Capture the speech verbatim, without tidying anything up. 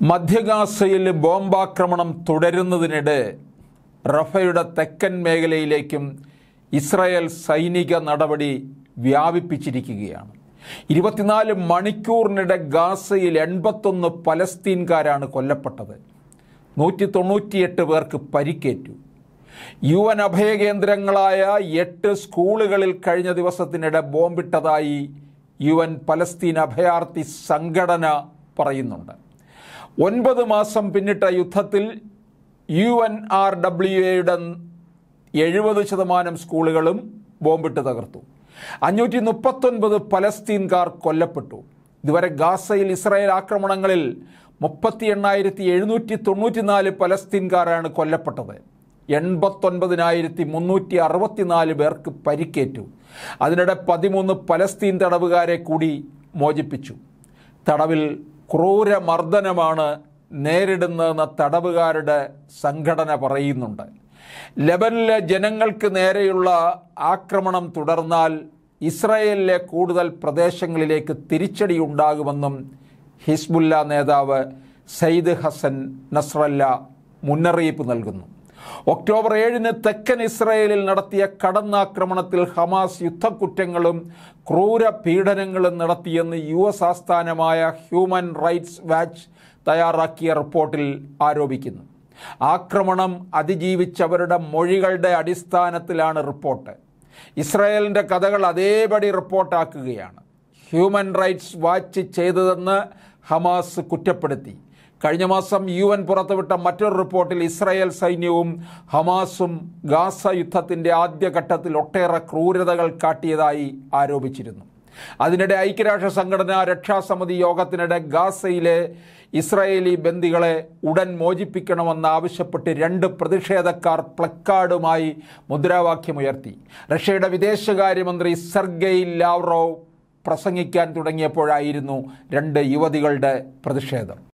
മധ്യഗാസയിൽ ബോംബാക്രമണം തുടരുന്നതിനിടെ റഫയുടെ തെക്കൻ മേഖലയിലേക്കും ഇസ്രായേൽ സൈനിക നടപടി വ്യാപിപ്പിച്ചിരിക്കുകയാണ്. ഇരുപത്തിനാല് മണിക്കൂറിനിടെ ഗാസയിൽ എൺപത്തൊന്ന് പലസ്തീൻകാരാണ് കൊല്ലപ്പെട്ടത്. നൂറ്റി തൊണ്ണൂറ്റിയെട്ട് പേർക്ക് പരിക്കേറ്റു. യു എൻ അഭയകേന്ദ്രങ്ങളായ എട്ട് സ്കൂളുകളിൽ കഴിഞ്ഞ ദിവസത്തിനിടെ ബോംബിട്ടതായി യു എൻ പലസ്തീൻ അഭയാർത്ഥി സംഘടന പറയുന്നുണ്ട്. ഒൻപത് മാസം പിന്നിട്ട യുദ്ധത്തിൽ യു എൻ ആർ ഡബ്ല്യു എയുടെ എഴുപത് ശതമാനം സ്കൂളുകളും ബോംബിട്ട് തകർത്തു. അഞ്ഞൂറ്റി മുപ്പത്തൊൻപത് പലസ്തീൻകാർ കൊല്ലപ്പെട്ടു. ഇതുവരെ ഗാസയിൽ ഇസ്രായേൽ ആക്രമണങ്ങളിൽ മുപ്പത്തി എണ്ണായിരത്തി എഴുന്നൂറ്റി തൊണ്ണൂറ്റി നാല് പലസ്തീൻകാരാണ് കൊല്ലപ്പെട്ടത്. എൺപത്തൊൻപതിനായിരത്തി മുന്നൂറ്റി അറുപത്തിനാല് പേർക്ക് പരിക്കേറ്റു. അതിനിടെ പതിമൂന്ന് പലസ്തീൻ തടവുകാരെ കൂടി മോചിപ്പിച്ചു. തടവിൽ ക്രൂരമർദ്ദനമാണ് നേരിടുന്നതെന്ന് തടവുകാരുടെ സംഘടന പറയുന്നുണ്ട്. ലെബനിലെ ജനങ്ങൾക്ക് നേരെയുള്ള ആക്രമണം തുടർന്നാൽ ഇസ്രായേലിലെ കൂടുതൽ പ്രദേശങ്ങളിലേക്ക് തിരിച്ചടിയുണ്ടാകുമെന്നും ഹിസ്ബുല്ല നേതാവ് സയ്യിദ് ഹസൻ നസ്രല്ല മുന്നറിയിപ്പ് നൽകുന്നു. ഒക്ടോബർ ഏഴിന് തെക്കൻ ഇസ്രായേലിൽ നടത്തിയ കടന്നാക്രമണത്തിൽ ഹമാസ് യുദ്ധക്കുറ്റങ്ങളും ക്രൂര പീഡനങ്ങളും നടത്തിയെന്ന് യു എസ് ആസ്ഥാനമായ ഹ്യൂമൻ റൈറ്റ്സ് വാച്ച് തയ്യാറാക്കിയ റിപ്പോർട്ടിൽ ആരോപിക്കുന്നു. ആക്രമണം അതിജീവിച്ചവരുടെ മൊഴികളുടെ അടിസ്ഥാനത്തിലാണ് റിപ്പോർട്ട്. ഇസ്രായേലിൻ്റെ കഥകൾ അതേപടി റിപ്പോർട്ടാക്കുകയാണ് ഹ്യൂമൻ റൈറ്റ്സ് വാച്ച് ചെയ്തതെന്ന് ഹമാസ് കുറ്റപ്പെടുത്തി. കഴിഞ്ഞ മാസം യു എൻ പുറത്തുവിട്ട മറ്റൊരു റിപ്പോർട്ടിൽ ഇസ്രായേൽ സൈന്യവും ഹമാസും ഗാസ യുദ്ധത്തിൻ്റെ ആദ്യഘട്ടത്തിൽ ഒട്ടേറെ ക്രൂരതകൾ കാട്ടിയതായി ആരോപിച്ചിരുന്നു. അതിനിടെ ഐക്യരാഷ്ട്ര സംഘടന രക്ഷാസമിതി യോഗത്തിനിടെ ഗാസയിലെ ഇസ്രായേലി ബന്ദികളെ ഉടൻ മോചിപ്പിക്കണമെന്നാവശ്യപ്പെട്ട് രണ്ട് പ്രതിഷേധക്കാർ പ്ലക്കാർഡുമായി മുദ്രാവാക്യമുയർത്തി. റഷ്യയുടെ വിദേശകാര്യമന്ത്രി സെർഗെയ് ലാവ്റോവ് പ്രസംഗിക്കാൻ തുടങ്ങിയപ്പോഴായിരുന്നു രണ്ട് യുവതികളുടെ പ്രതിഷേധം.